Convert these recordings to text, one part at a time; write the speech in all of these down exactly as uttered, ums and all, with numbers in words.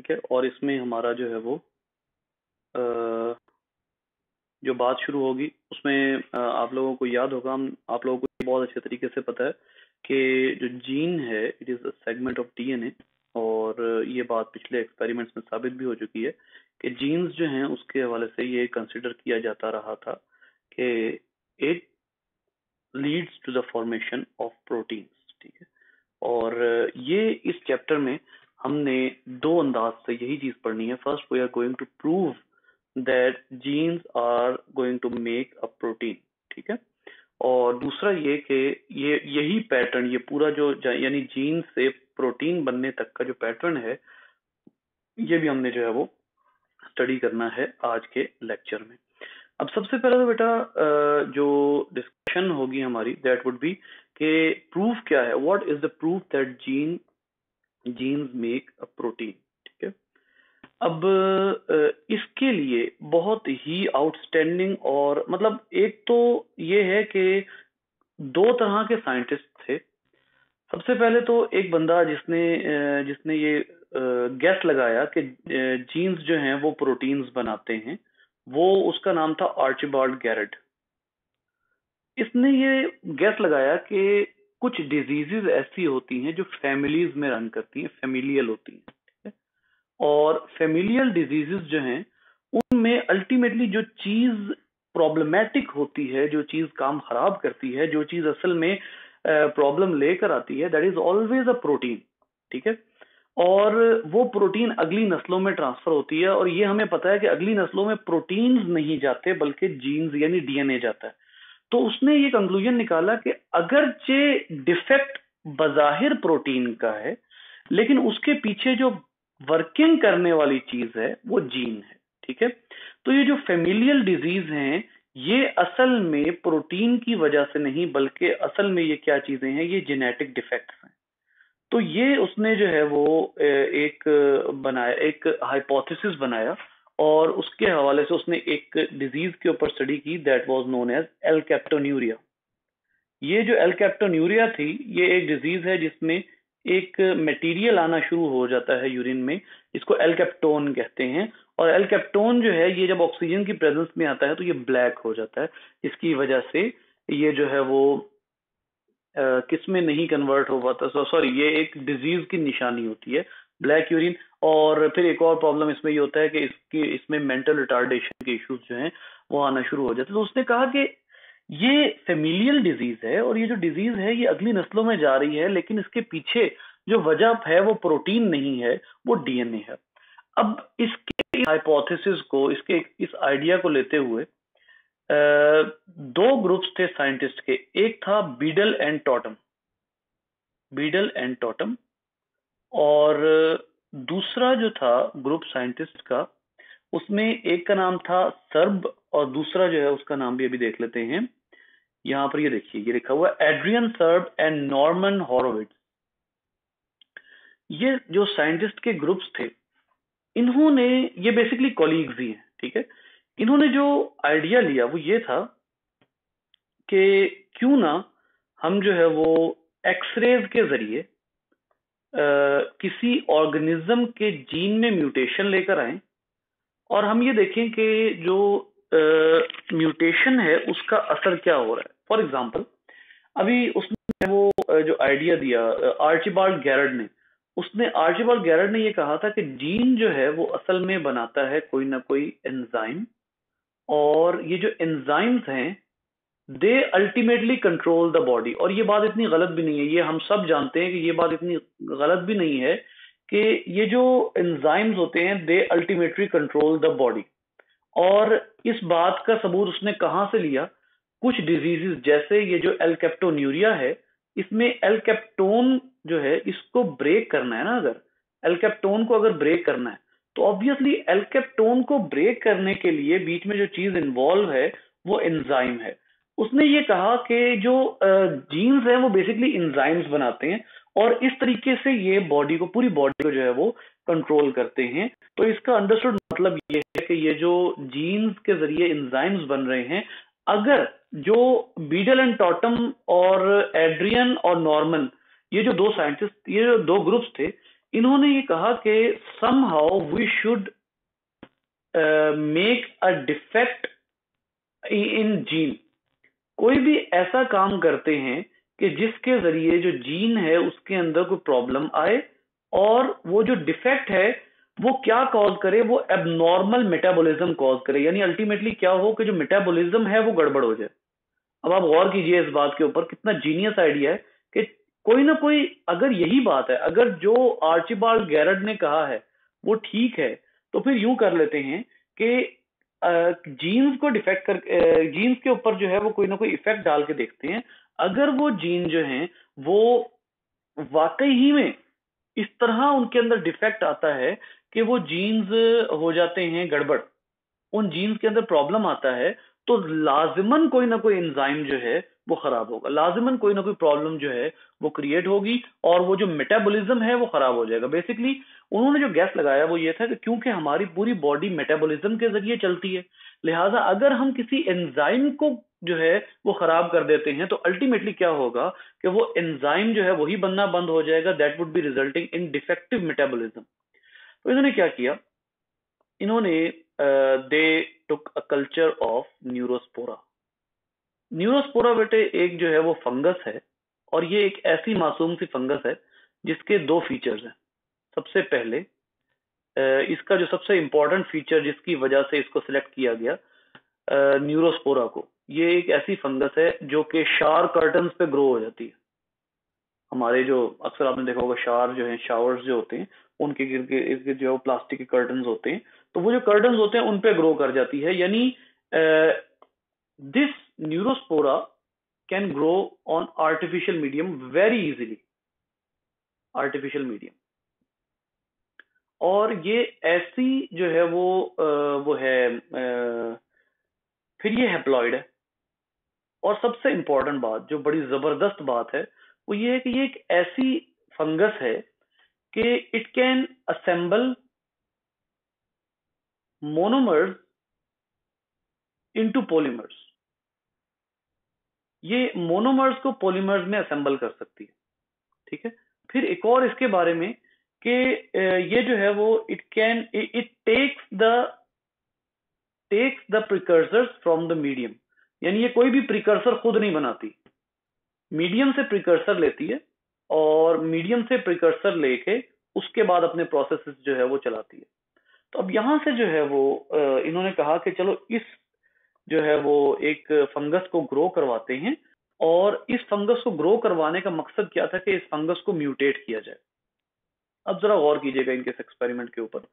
ठीक है। और इसमें हमारा जो है वो अ, जो बात शुरू होगी उसमें अ, आप लोगों को याद होगा, हम आप लोगों को बहुत अच्छे तरीके से पता है कि जो जीन है it is a segment of DNA. और ये बात पिछले एक्सपेरिमेंट्स में साबित भी हो चुकी है कि जीन्स जो हैं उसके हवाले से ये कंसिडर किया जाता रहा था कि it leads to the formation of proteins, ठीक है। और ये इस चैप्टर में हमने दो अंदाज से यही चीज पढ़नी है। First we are going to prove that genes are going to make a protein, ठीक है। और दूसरा ये कि ये यही पैटर्न, ये पूरा जो यानी जीन से प्रोटीन बनने तक का जो पैटर्न है, ये भी हमने जो है वो स्टडी करना है आज के लेक्चर में। अब सबसे पहले तो बेटा अ, जो डिस्कशन होगी हमारी दैट वुड बी कि प्रूफ क्या है, what is the proof that gene genes make a protein, ठीक है। अब अ, इसके लिए बहुत ही आउटस्टैंडिंग और मतलब एक तो ये है कि दो तरह के साइंटिस्ट थे। सबसे पहले तो एक बंदा जिसने अ, जिसने ये गैस लगाया कि जीन्स जो हैं वो प्रोटीन्स बनाते हैं, वो उसका नाम था आर्चिबाल्ड गैरेट। इसने ये गैस लगाया कि कुछ डिजीजेस ऐसी होती हैं जो फैमिलीज में रन करती हैं, फेमिलियल होती हैं, ठीक है। और फेमिलियल डिजीजेस जो हैं उनमें अल्टीमेटली जो चीज प्रॉब्लमेटिक होती है, जो चीज काम खराब करती है, जो चीज असल में प्रॉब्लम लेकर आती है, that is always a protein, ठीक है। और वो प्रोटीन अगली नस्लों में ट्रांसफर होती है, और ये हमें पता है कि अगली नस्लों में प्रोटीन्स नहीं जाते बल्कि जीन्स यानी डीएनए जाता है। तो उसने ये कंक्लूजन निकाला कि अगरचे डिफेक्ट बजाहिर प्रोटीन का है, लेकिन उसके पीछे जो वर्किंग करने वाली चीज है वो जीन है, ठीक है। तो ये जो फेमिलियल डिजीज हैं ये असल में प्रोटीन की वजह से नहीं, बल्कि असल में ये क्या चीजें हैं, ये जेनेटिक डिफेक्ट्स हैं। तो ये उसने जो है वो एक बनाया, एक हाइपोथेसिस बनाया, और उसके हवाले से उसने एक डिजीज के ऊपर स्टडी की that was known as alkaptonuria. ये जो एल्केप्टोन्यूरिया थी ये एक डिजीज है जिसमें एक मटेरियल आना शुरू हो जाता है यूरिन में, इसको एल्केप्टोन कहते हैं। और एल्केप्टोन जो है ये जब ऑक्सीजन की प्रेजेंस में आता है तो ये ब्लैक हो जाता है। इसकी वजह से ये जो है वो किस में नहीं कन्वर्ट हो पाता, सो सॉरी ये एक डिजीज की निशानी होती है, ब्लैक यूरिन। और फिर एक और प्रॉब्लम इसमें ये होता है कि इसकी इसमें मेंटल रिटार्डेशन के इश्यूज जो हैं वो आना शुरू हो जाते हैं। तो उसने कहा कि ये फेमिलियल डिजीज है, और ये जो डिजीज है ये अगली नस्लों में जा रही है, लेकिन इसके पीछे जो वजह है वो प्रोटीन नहीं है, वो डीएनए है। अब इसके हाइपोथेसिस को, इसके इस आइडिया को लेते हुए Uh, दो ग्रुप्स थे साइंटिस्ट के। एक था Beadle and Tatum, Beadle and Tatum, और दूसरा जो था ग्रुप साइंटिस्ट का उसमें एक का नाम था सर्ब, और दूसरा जो है उसका नाम भी अभी देख लेते हैं। यहां पर ये देखिए, ये लिखा हुआ Adrian Srb and Norman Horowitz. ये जो साइंटिस्ट के ग्रुप्स थे इन्होंने, ये बेसिकली कॉलीग्स ही हैं, ठीक है। इन्होंने जो आइडिया लिया वो ये था कि क्यों ना हम जो है वो एक्सरेज के जरिए किसी ऑर्गेनिज्म के जीन में म्यूटेशन लेकर आए, और हम ये देखें कि जो म्यूटेशन है उसका असर क्या हो रहा है। फॉर एग्जांपल अभी उसने वो अ, जो आइडिया दिया आर्चिबाल्ड गैरड ने, उसने आर्चिबाल्ड गैरड ने ये कहा था कि जीन जो है वो असल में बनाता है कोई ना कोई एंजाइम, और ये जो एंजाइम्स हैं they ultimately control the body. और ये बात इतनी गलत भी नहीं है, ये हम सब जानते हैं कि ये बात इतनी गलत भी नहीं है कि ये जो एंजाइम्स होते हैं they ultimately control the body. और इस बात का सबूत उसने कहां से लिया, कुछ डिजीजेस जैसे ये जो एल्केप्टोन्यूरिया है, इसमें एल्केप्टोन जो है इसको ब्रेक करना है ना, अगर एल्केप्टोन को अगर ब्रेक करना है तो ऑब्वियसली एल्केप्टोन को ब्रेक करने के लिए बीच में जो चीज इन्वॉल्व है वो एंजाइम है। उसने ये कहा कि जो जीन्स हैं वो बेसिकली एंजाइम्स बनाते हैं, और इस तरीके से ये बॉडी को, पूरी बॉडी को जो है वो कंट्रोल करते हैं। तो इसका अंडरस्टूड मतलब ये है कि ये जो जीन्स के जरिए एंजाइम्स बन रहे हैं, अगर जो बीडल एंड टॉटम और एड्रियन और नॉर्मन, ये जो दो साइंटिस्ट, ये जो दो ग्रुप्स थे, इन्होंने ये कहा कि somehow we should uh, make a defect in gene। कोई भी ऐसा काम करते हैं कि जिसके जरिए जो जीन है उसके अंदर कोई प्रॉब्लम आए, और वो जो डिफेक्ट है वो क्या कॉज करे, वो एबनॉर्मल मेटाबॉलिज्म कॉज करे, यानी अल्टीमेटली क्या हो कि जो मेटाबॉलिज्म है वो गड़बड़ हो जाए। अब आप गौर कीजिए इस बात के ऊपर, कितना जीनियस आइडिया है कि कोई ना कोई, अगर यही बात है, अगर जो आर्चिबाल्ड गैरट ने कहा है वो ठीक है, तो फिर यूं कर लेते हैं कि जीन्स को डिफेक्ट कर जीन्स के ऊपर जो है वो कोई ना कोई इफेक्ट डाल के देखते हैं। अगर वो जीन जो हैं वो वाकई ही में इस तरह उनके अंदर डिफेक्ट आता है कि वो जीन्स हो जाते हैं गड़बड़, उन जीन्स के अंदर प्रॉब्लम आता है, तो लाजिमन कोई ना कोई एंजाइम जो है वो खराब होगा, लाजिमन कोई ना कोई प्रॉब्लम जो है वो क्रिएट होगी, और वो जो मेटाबॉलिज्म है वो खराब हो जाएगा। बेसिकली उन्होंने जो गैस लगाया वो ये था कि क्योंकि हमारी पूरी बॉडी मेटाबॉलिज्म के जरिए चलती है, लिहाजा अगर हम किसी एंजाइम को जो है वो खराब कर देते हैं तो अल्टीमेटली क्या होगा कि वो एंजाइम जो है वही बनना बंद हो जाएगा, that would be resulting in defective metabolism. तो इन्होंने क्या किया, इन्होंने they took a culture of Neurospora. Neurospora बेटे एक जो है वो फंगस है, और ये एक ऐसी मासूम सी फंगस है जिसके दो फीचर्स हैं। सबसे पहले अ, इसका जो सबसे इंपॉर्टेंट फीचर जिसकी वजह से इसको सिलेक्ट किया गया न्यूरोस्पोरा को, ये एक ऐसी फंगस है जो कि शावर कर्टन्स पे ग्रो हो जाती है। हमारे जो अक्सर आपने देखा होगा शावर जो है, शावर्स जो होते हैं उनके गिर के इर्द जो प्लास्टिक के कर्टन्स होते हैं, तो वो जो कर्टन्स होते हैं उन पे ग्रो कर जाती है। यानी this Neurospora can grow on artificial medium very easily, artificial medium. और ये ऐसी जो है वो आ, वो है आ, फिर ये हैप्लॉइड है। और सबसे इंपॉर्टेंट बात, जो बड़ी जबरदस्त बात है, वो ये है कि ये एक ऐसी फंगस है कि it can assemble monomers into polymers. ये मोनोमर्स को पॉलीमर्स में असेंबल कर सकती है, ठीक है। फिर एक और इसके बारे में कि ये जो है वो it can it takes the takes the precursors from the medium, यानी ये कोई भी प्रिकर्सर खुद नहीं बनाती, मीडियम से प्रिकर्सर लेती है, और मीडियम से प्रिकर्सर लेके उसके बाद अपने प्रोसेसेस जो है वो चलाती है। तो अब यहां से जो है वो इन्होंने कहा कि चलो इस जो है वो एक फंगस को ग्रो करवाते हैं, और इस फंगस को ग्रो करवाने का मकसद क्या था कि इस फंगस को म्यूटेट किया जाए। अब जरा गौर कीजिएगा इनके इस एक्सपेरिमेंट के ऊपर।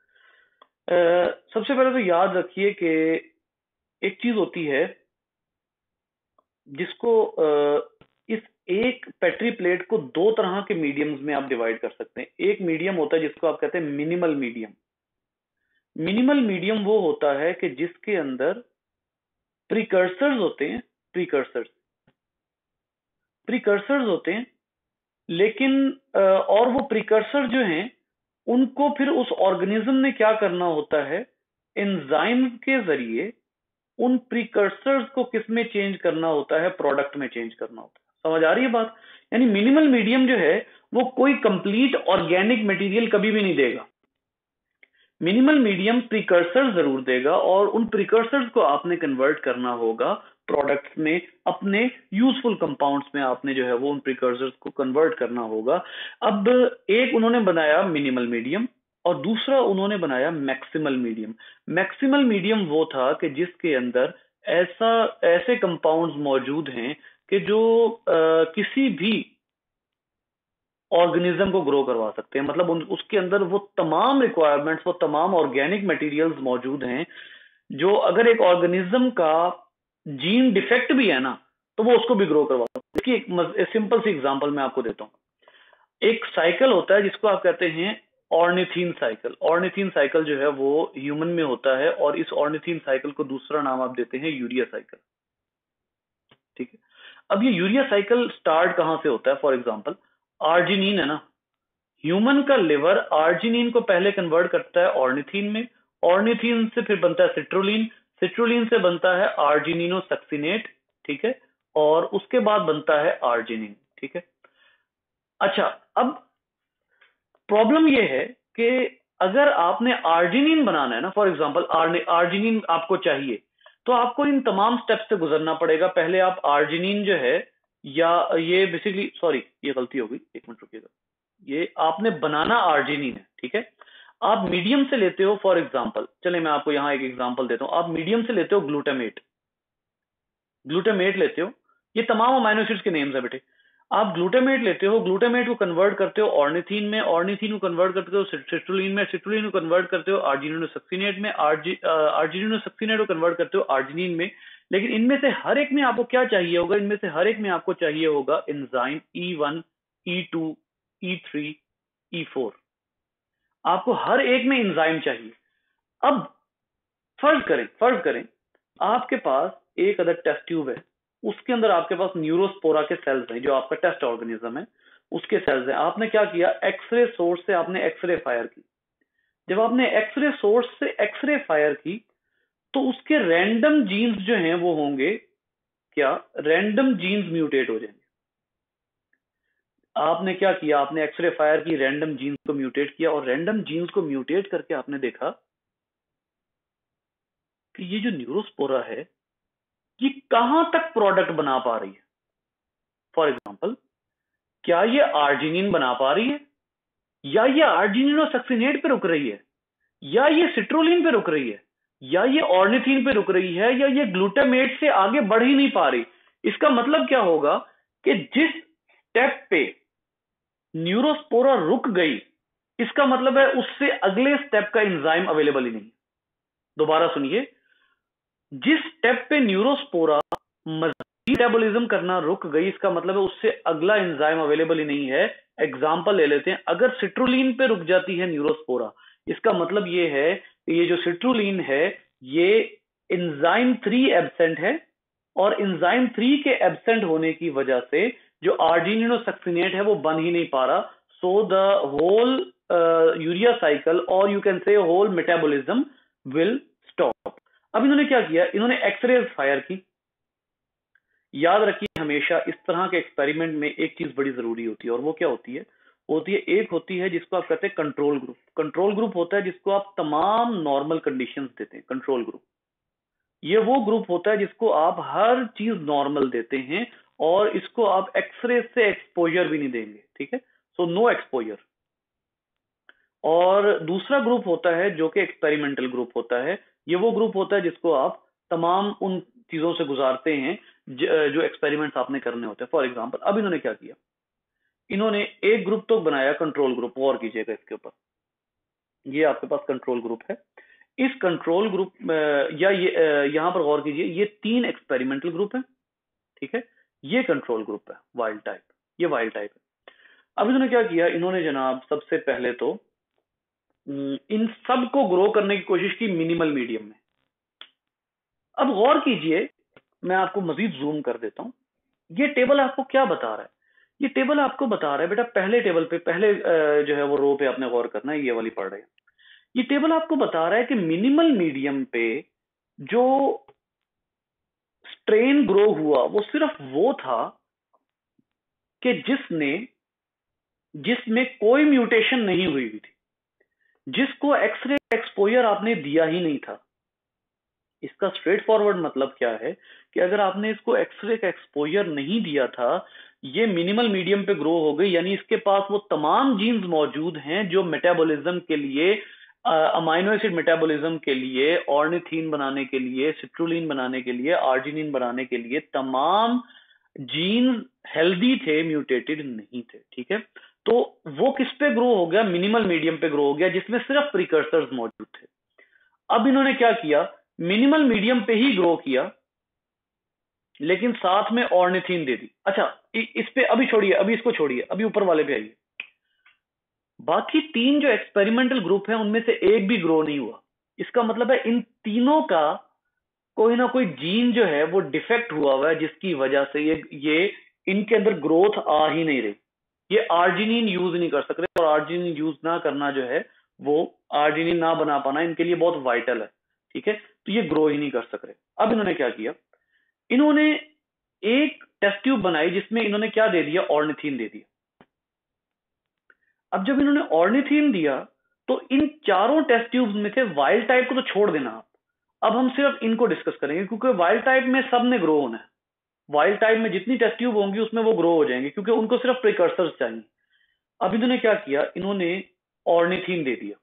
सबसे पहले तो याद रखिए कि एक चीज होती है जिसको आ, इस एक पेट्री प्लेट को दो तरह के मीडियम्स में आप डिवाइड कर सकते हैं। एक मीडियम होता है जिसको आप कहते हैं मिनिमल मीडियम। मिनिमल मीडियम वो होता है कि जिसके अंदर प्रिकर्सर्स होते हैं, प्रिकर्सर्स प्रिकर्सर्स होते हैं, लेकिन और वो प्रिकर्सर जो हैं उनको फिर उस ऑर्गेनिज्म ने क्या करना होता है, एंजाइम के जरिए उन प्रिकर्सर्स को किस में चेंज करना होता है, प्रोडक्ट में चेंज करना होता है। समझ आ रही है बात? यानी मिनिमल मीडियम जो है वो कोई कंप्लीट ऑर्गेनिक मटेरियल कभी भी नहीं देगा। मिनिमल मीडियम प्रिकर्सर जरूर देगा, और उन प्रिकर्सर्स को आपने कन्वर्ट करना होगा प्रोडक्ट्स में, अपने यूजफुल कंपाउंड्स में आपने जो है वो उन प्रिकर्सर्स को कन्वर्ट करना होगा। अब एक उन्होंने बनाया मिनिमल मीडियम, और दूसरा उन्होंने बनाया मैक्सिमल मीडियम। मैक्सिमल मीडियम वो था कि जिसके अंदर ऐसा ऐसे कंपाउंड्स मौजूद हैं कि जो आ, किसी भी ऑर्गेनिज्म को ग्रो करवा सकते हैं। मतलब उन, उसके अंदर वो तमाम रिक्वायरमेंट्स, वो तमाम ऑर्गेनिक मटेरियल्स मौजूद हैं जो अगर एक ऑर्गेनिज्म का जीन डिफेक्ट भी है ना तो वो उसको भी ग्रो करवा सकते हैं। इसकी एक सिंपल सी एग्जांपल मैं आपको देता हूं। एक साइकिल होता है जिसको आप कहते हैं ऑर्निथीन साइकिल। ऑर्निथीन साइकिल जो है वो ह्यूमन में होता है, और इस ऑर्निथीन साइकिल को दूसरा नाम आप देते हैं यूरिया साइकिल, ठीक है। अब ये यूरिया साइकिल स्टार्ट कहां से होता है? फॉर एग्जांपल आर्जिनिन है ना, ह्यूमन का लिवर आर्जिनिन को पहले कन्वर्ट करता है ऑर्निथीन में, ऑर्निथीन से फिर बनता है सिट्रोलिन, सिट्रोलिन से बनता है आर्जिनिनो सक्सिनेट, ठीक है, और उसके बाद बनता है आर्जिनिन, ठीक है। अच्छा, अब प्रॉब्लम ये है कि अगर आपने आर्जिनिन बनाना है ना, फॉर एग्जांपल आर्जिनिन आपको चाहिए, तो आपको इन तमाम स्टेप्स से गुजरना पड़ेगा। पहले आप आर्जिनिन जो है, या ये बेसिकली, सॉरी ये गलती हो गई, एक मिनट रुकिएगा, ये आपने बनाना आर्जिनिन है, ठीक है। आप मीडियम से लेते हो, फॉर एग्जांपल, चले मैं आपको यहां एक एग्जांपल देता हूं। आप मीडियम से लेते हो ग्लूटामेट, ग्लूटामेट लेते हो, ये तमाम अमाइनो एसिड्स के नेम्स है बेटे। आप ग्लूटामेट लेते हो, ग्लूटामेट को कन्वर्ट करते हो ऑर्निथीन में, ऑर्निथीन को कन्वर्ट करते हो सिट्रुलिन में, सिट्रुलिन को कन्वर्ट करते हो आर्जिनिनोसक्सिनेट में, आर्जिनिनोसक्सिनेट को कन्वर्ट करते हो आर्जिनिन में। लेकिन इनमें से हर एक में आपको क्या चाहिए होगा? इनमें से हर एक में आपको चाहिए होगा enzyme E one, E two, E three, E four. आपको हर एक में एंजाइम चाहिए। अब फर्ज करें फर्ज करें आपके पास एक अदर टेस्ट ट्यूब है, उसके अंदर आपके पास न्यूरोस्पोरा के सेल्स हैं, जो आपका टेस्ट ऑर्गेनिज्म है उसके सेल्स हैं। आपने क्या किया? एक्सरे सोर्स से आपने एक्सरे फायर की। जब आपने एक्सरे सोर्स से एक्सरे फायर की तो उसके रैंडम जीन्स जो हैं वो होंगे क्या? रैंडम जीन्स म्यूटेट हो जाएंगे। आपने क्या किया? आपने एक्सरे फायर की, रैंडम जीन्स को म्यूटेट किया, और रैंडम जीन्स को म्यूटेट करके आपने देखा कि ये जो न्यूरोस्पोरा है ये कहां तक प्रोडक्ट बना पा रही है। फॉर एग्जाम्पल, क्या ये आर्जिनिन बना पा रही है, या ये आर्जिनिनोसक्सिनेट पे रुक रही है, या ये सिट्रुलिन पे रुक रही है, या ये ऑर्निथीन पे रुक रही है, या ये ग्लूटामेट से आगे बढ़ ही नहीं पा रही। इसका मतलब क्या होगा कि जिस स्टेप पे न्यूरोस्पोरा रुक गई, इसका मतलब है उससे अगले स्टेप का एंजाइम अवेलेबल ही नहीं। दोबारा सुनिए, जिस स्टेप पे न्यूरोस्पोरा मेटाबॉलिज्म करना रुक गई, इसका मतलब है उससे अगला एंजाइम अवेलेबल ही नहीं है। एग्जांपल ले लेते हैं, अगर सिट्रुलिन पे रुक जाती है न्यूरोस्पोरा, इसका मतलब ये है कि ये जो सिट्रुलिन है ये एंजाइम थ्री एब्सेंट है, और एंजाइम थ्री के एब्सेंट होने की वजह से जो आर्जिनिनोसक्सिनेट है वो बन ही नहीं पा रहा। So the whole urea cycle, और you can say whole metabolism will stop. अब इन्होंने क्या किया? इन्होंने एक्सरे फायर की। याद रखिए, हमेशा इस तरह के एक्सपेरिमेंट में एक चीज बड़ी जरूरी होती है, और वो क्या होती है? होती है एक होती है जिसको आप कहते हैं कंट्रोल ग्रुप। कंट्रोल ग्रुप होता है जिसको आप तमाम नॉर्मल कंडीशंस देते हैं, कंट्रोल ग्रुप। ये वो ग्रुप होता है जिसको आप हर चीज नॉर्मल देते हैं, और इसको आप एक्सरे से एक्सपोजर भी नहीं देंगे, ठीक है? So no exposure. और दूसरा ग्रुप होता है जो कि एक्सपेरिमेंटल ग्रुप होता है। ये वो ग्रुप होता है जिसको आप तमाम उन चीजों से गुजारते हैं जो एक्सपेरिमेंट्स आपने करने होते हैं। फॉर एग्जांपल, अब इन्होंने क्या किया? इन्होंने एक ग्रुप तो बनाया कंट्रोल ग्रुप। गौर कीजिएगा इसके ऊपर, ये आपके पास कंट्रोल ग्रुप है। इस कंट्रोल ग्रुप या ये यहां पर गौर कीजिए, ये तीन एक्सपेरिमेंटल ग्रुप है, ठीक है? ये कंट्रोल ग्रुप है वाइल्ड टाइप, ये वाइल्ड टाइप है। अब इन्होंने क्या किया? इन्होंने जनाब सबसे पहले तो इन सब को ग्रो करने की कोशिश की मिनिमल मीडियम में। अब गौर कीजिए, मैं आपको मजीद जूम कर देता हूं। ये टेबल आपको क्या बता रहा है? ये टेबल आपको बता रहा है बेटा, पहले टेबल पे, पहले जो है वो रो पे आपने गौर करना है, ये वाली पढ़ रहे हैं। ये टेबल आपको बता रहा है कि मिनिमल मीडियम पे जो स्ट्रेन ग्रो हुआ वो सिर्फ वो था कि जिसने जिसमें कोई म्यूटेशन नहीं हुई हुई थी, जिसको एक्सरे एक्सपोजर आपने दिया ही नहीं था। इसका स्ट्रेट फॉरवर्ड मतलब क्या है कि अगर आपने इसको एक्सरे का एक्सपोजर नहीं दिया था, ये मिनिमल मीडियम पे ग्रो हो गई, यानी इसके पास वो तमाम जीन्स मौजूद हैं जो मेटाबॉलिज्म के लिए, अमाइनो एसिड मेटाबॉलिज्म के लिए, ऑर्निथीन बनाने के लिए, सिट्रुलिन बनाने के लिए, आर्जिनिन बनाने के लिए, तमाम जीन्स हेल्दी थे, म्यूटेटेड नहीं थे, ठीक है? तो वो किस पे ग्रो हो गया? मिनिमल मीडियम पे ग्रो हो गया, जिसमें सिर्फ प्रिकर्सर्स मौजूद थे। अब इन्होंने क्या किया? मिनिमल मीडियम पे ही ग्रो किया, लेकिन साथ में ऑर्निथीन दे दी। अच्छा, इस पे अभी छोड़िए, अभी इसको छोड़िए, अभी ऊपर वाले पे आइए। बाकी तीन जो एक्सपेरिमेंटल ग्रुप हैं उनमें से एक भी ग्रो नहीं हुआ। इसका मतलब है इन तीनों का कोई ना कोई जीन जो है वो डिफेक्ट हुआ हुआ है, जिसकी वजह से ये ये इनके अंदर ग्रोथ आ ही नहीं रही। ये आर्जिनिन यूज नहीं कर सक रहे, और आर्जिनिन यूज ना करना जो है वो, आर्जिनिन ना बना पाना इनके लिए बहुत वाइटल है, ठीक है? तो ये ग्रो ही नहीं कर सक रहे। अब इन्होंने क्या किया? इन्होंने एक टेस्ट ट्यूब बनाई जिसमें इन्होंने क्या दे दिया? ऑर्निथीन दे दिया। अब जब इन्होंने ऑर्निथीन दिया तो इन चारों टेस्ट ट्यूब्स में से वाइल्ड टाइप को तो छोड़ देना आप, अब हम सिर्फ इनको डिस्कस करेंगे क्योंकि वाइल्ड टाइप में सब ने ग्रो होना है। वाइल्ड टाइप में जितनी टेस्ट ट्यूब होंगी उसमें वो ग्रो हो जाएंगे क्योंकि उनको सिर्फ प्रिकर्सर्स चाहिए। अब इन्होंने क्या किया, इन्होंने ऑर्निथीन दे दिया।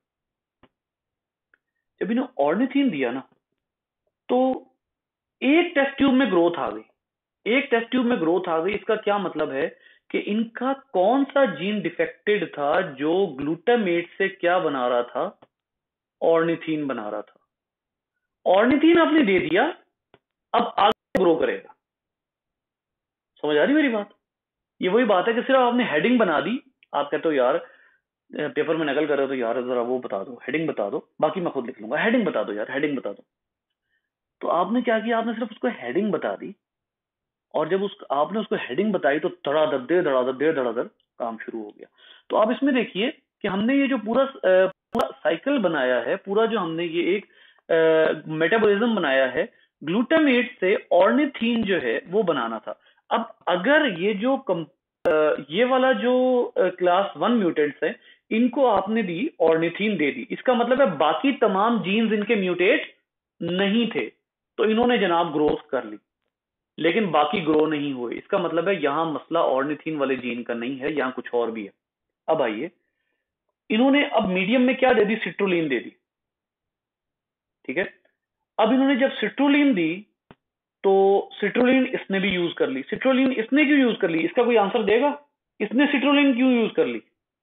जब इन्होंने ऑर्निथीन दिया ना तो एक टेस्ट ट्यूब में ग्रोथ आ गई, एक टेस्ट ट्यूब में ग्रोथ आ गई। इसका क्या मतलब है कि इनका कौन सा जीन डिफेक्टेड था जो ग्लूटामेट से क्या बना रहा था, ऑर्निथीन बना रहा था। ऑर्निथीन आपने दे दिया, अब आगे ग्रो करेगा। समझ आ रही मेरी बात? ये वही बात है कि सिर्फ आपने हेडिंग बना दी, आप कहते हो यार पेपर में नकल कर रहे हो तो यार जरा वो बता दो, हेडिंग बता दो, बाकी मैं खुद लिख लूंगा, हेडिंग बता दो यार, हेडिंग बता दो। तो आपने क्या किया, आपने सिर्फ उसको हेडिंग बता दी, और जब उस आपने उसको हेडिंग बताई तो धड़ाधड़ देर धड़ाधड़ देर धड़ाधड़ काम शुरू हो गया। तो आप इसमें देखिए कि हमने ये जो पूरा पूरा साइकिल बनाया है, पूरा जो हमने ये एक मेटाबॉलिज्म बनाया है, ग्लूटामेट से ऑर्निथीन जो है वो बनाना था। अब अगर ये जो कम, आ, ये वाला जो क्लास वन म्यूटेंट्स है इनको आपने दी ऑर्निथीन दे दी, इसका मतलब है बाकी तमाम जीन्स इनके म्यूटेट नहीं थे, तो इन्होंने जनाब ग्रोथ कर ली, लेकिन बाकी ग्रो नहीं हुए। इसका मतलब है यहां मसला ऑर्निथीन वाले जीन का नहीं है, यहां कुछ और भी है। अब आइए, इन्होंने अब मीडियम में क्या दे दी, सिट्रुलिन दे दी, ठीक है। अब इन्होंने जब सिट्रुलिन दी तो सिट्रुलिन इसने भी यूज कर ली। सिट्रुलिन इसने क्यों यूज कर ली, इसका कोई आंसर देगा? इसने सिट्रुलिन क्यों यूज कर ली?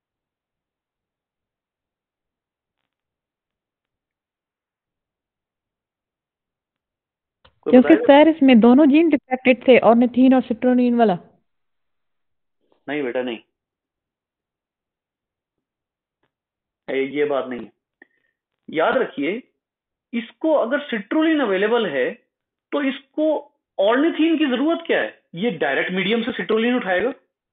क्योंकि सर इसमें दोनों जीन डिफेक्टेड थे, ऑर्निथीन और सिट्रोनिन वाला। नहीं बेटा नहीं, ये बात नहीं है। याद रखिए, इसको अगर सिट्रुलिन अवेलेबल है तो इसको ऑर्निथीन की जरूरत क्या है, ये डायरेक्ट मीडियम से सिट्रुलिन उठाएगा।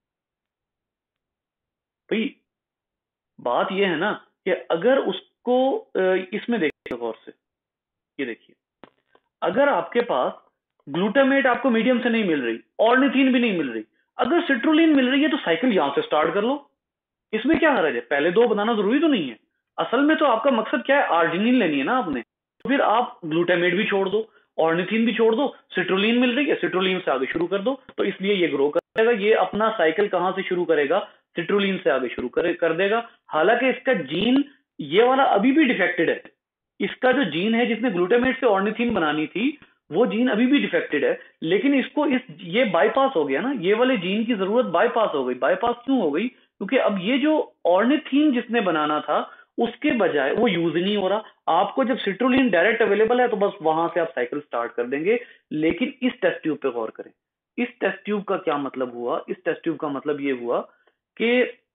भाई बात ये है ना कि अगर उसको इसमें देखिए गौर से, ये देखिए, अगर आपके पास ग्लूटामेट आपको मीडियम से नहीं मिल रही, ऑर्निथीन भी नहीं मिल रही, अगर सिट्रुलिन मिल रही है तो साइकिल यहां से स्टार्ट कर लो, इसमें क्या हर्ज है? पहले दो बनाना जरूरी तो नहीं है। असल में तो आपका मकसद क्या है, आर्जिनिन लेनी है ना आपने, तो फिर आप ग्लूटामेट भी छोड़ दो, ऑर्निथीन भी छोड़ दो, सिट्रुलिन मिल रही है, सिट्रुलिन से आगे शुरू कर दो। तो इसलिए ये ग्रो करेगा, ये अपना साइकिल कहां से शुरू करेगा, सिट्रुलिन से आगे शुरू करे कर देगा। हालांकि इसका जीन ये वाला अभी भी डिफेक्टेड है, इसका जो जीन है जिसने ग्लूटामेट से ऑर्निथीन बनानी थी वो जीन अभी भी डिफेक्टेड है, लेकिन इसको इस ये बाईपास हो गया ना, ये वाले जीन की जरूरत बाईपास हो गई। बाईपास क्यों हो गई? क्योंकि अब ये जो ऑर्निथीन जिसने बनाना था उसके बजाय वो यूज ही नहीं हो रहा। आपको जब सिट्रुलिन डायरेक्ट अवेलेबल है तो बस वहां से आप साइकिल स्टार्ट कर देंगे। लेकिन इस टेस्ट ट्यूब पे गौर करें, इस टेस्ट ट्यूब का क्या मतलब हुआ, इस टेस्ट ट्यूब का मतलब ये हुआ कि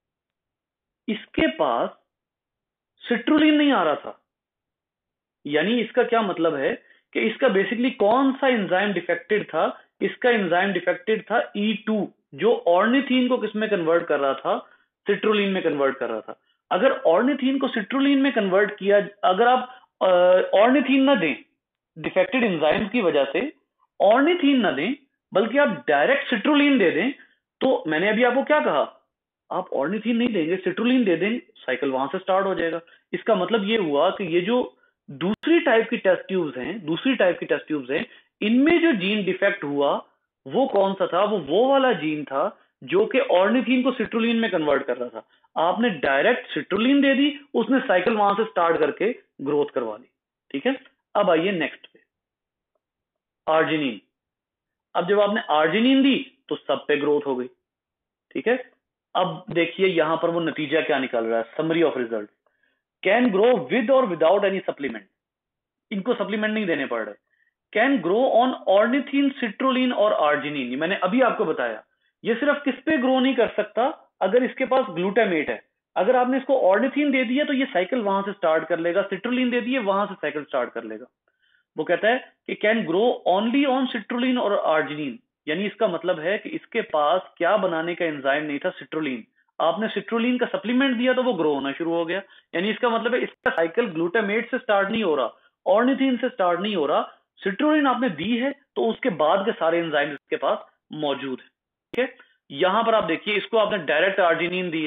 इसके पास सिट्रुलिन नहीं आ रहा था। यानी इसका क्या मतलब है कि इसका बेसिकली कौन सा एंजाइम डिफेक्टेड था, इसका एंजाइम डिफेक्टेड था ई टू, जो ऑर्निथीन को किस में कन्वर्ट कर रहा था, सिट्रुलिन में कन्वर्ट कर रहा था। अगर ऑर्निथीन को सिट्रुलिन में कन्वर्ट किया, अगर आप ऑर्निथीन ना दें डिफेक्टेड एंजाइम की वजह से, ऑर्निथीन ना दें बल्कि आप डायरेक्ट सिट्रुलिन दे दें, तो मैंने अभी आपको क्या कहा, आप ऑर्निथीन नहीं देंगे, सिट्रुलिन दे दें, साइकिल वहां से स्टार्ट हो जाएगा। इसका मतलब ये हुआ कि ये जो दूसरी टाइप की टेस्ट ट्यूब्स हैं, दूसरी टाइप की टेस्ट ट्यूब्स हैं, इनमें जो जीन डिफेक्ट हुआ वो कौन सा था, वो वो वाला जीन था जो कि ऑर्निथीन को सिट्रुलिन में कन्वर्ट कर रहा था। आपने डायरेक्ट सिट्रुलिन दे दी, उसने साइकिल वहां से स्टार्ट करके ग्रोथ करवा ली, ठीक है। अब आइए नेक्स्ट पे, आर्जिनिन। अब जब आपने आर्जिनिन दी तो सब पे ग्रोथ हो गई, ठीक है। अब देखिए यहां पर वो नतीजा क्या निकल रहा है, summary of result. Can grow with और विदाउट एनी सप्लीमेंट, इनको सप्लीमेंट नहीं देने पड़ रहे। Can grow on ornithine, citrulline और आर्जिनिन, मैंने अभी आपको बताया। ये सिर्फ किस पे ग्रो नहीं कर सकता, अगर इसके पास ग्लूटामेट है। अगर आपने इसको ऑर्निथीन दे दिया तो ये साइकिल वहां से स्टार्ट कर लेगा, सिट्रुलिन दे दिए वहां से साइकिल स्टार्ट कर लेगा। वो कहता है कि can grow only on citrulline और आर्जिनिन, यानी इसका मतलब है कि इसके पास क्या बनाने का एंजाइम नहीं था, सिट्रुलिन। आपने सिट्रुलिन का सप्लीमेंट दिया तो वो ग्रो होना शुरू हो गया। यानी इसका मतलब है इसका साइकिल ग्लूटामेट से स्टार्ट नहीं हो रहा, ऑर्निथीन से स्टार्ट नहीं हो रहा, सिट्रुलिन आपने दी है तो उसके बाद के सारे एंजाइम इसके पास मौजूद है, ठीक है। यहां पर आप देखिए, इसको आपने डायरेक्ट आर्जिनिन दी है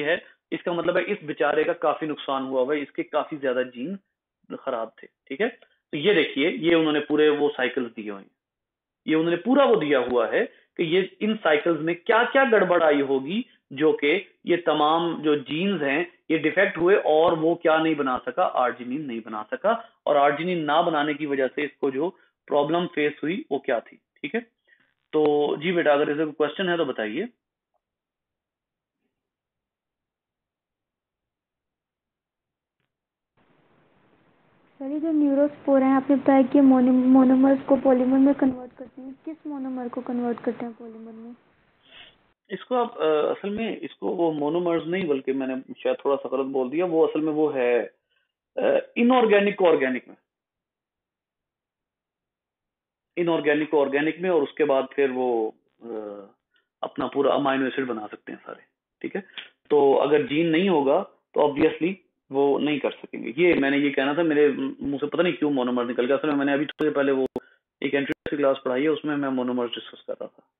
इसका मतलब है इस बेचारे का काफी नुकसान हुआ हुआ है, इसके काफी ज्यादा जीन खराब थे। ठीक है, तो ये देखिए, ये उन्होंने पूरे वो साइकिल्स दिए हुए हैं, ये उन्होंने पूरा वो दिया हुआ है कि ये इन साइकिल्स में क्या क्या गड़बड़ आई होगी, जो कि ये तमाम जो जीन्स हैं ये डिफेक्ट हुए और वो क्या नहीं बना सका, आर्जिनिन नहीं बना सका, और आर्जिनिन ना बनाने की वजह से इसको जो प्रॉब्लम फेस हुई वो क्या थी। ठीक है, तो जी बेटा, अगर इसे क्वेश्चन है तो बताइए। सर ये जो न्यूरोस्पोर हैं, आपने बताया कि मोनोमर्स को पॉलीमर में कन्वर्ट करते हैं, किस मोनोमर को कन्वर्ट करते हैं पॉलीमर में? इसको आप अ, असल में इसको वो मोनोमर्स नहीं, बल्कि मैंने शायद थोड़ा सा गलत बोल दिया, वो असल में वो है इनऑर्गेनिक को ऑर्गेनिक में, इनऑर्गेनिक को ऑर्गेनिक में, और उसके बाद फिर वो अ, अपना पूरा अमाइनो एसिड बना सकते हैं सारे। ठीक है, तो अगर जीन नहीं होगा तो ऑब्वियसली वो नहीं कर सकेंगे। ये मैंने ये कहना था, मेरे मुंह से पता नहीं क्यों मोनोमर निकल गया। असल में मैंने अभी थोड़ी देर पहले वो एक एंट्री क्लास पढ़ाई है, उसमें मैं मोनोमर डिस्कस कर रहा था।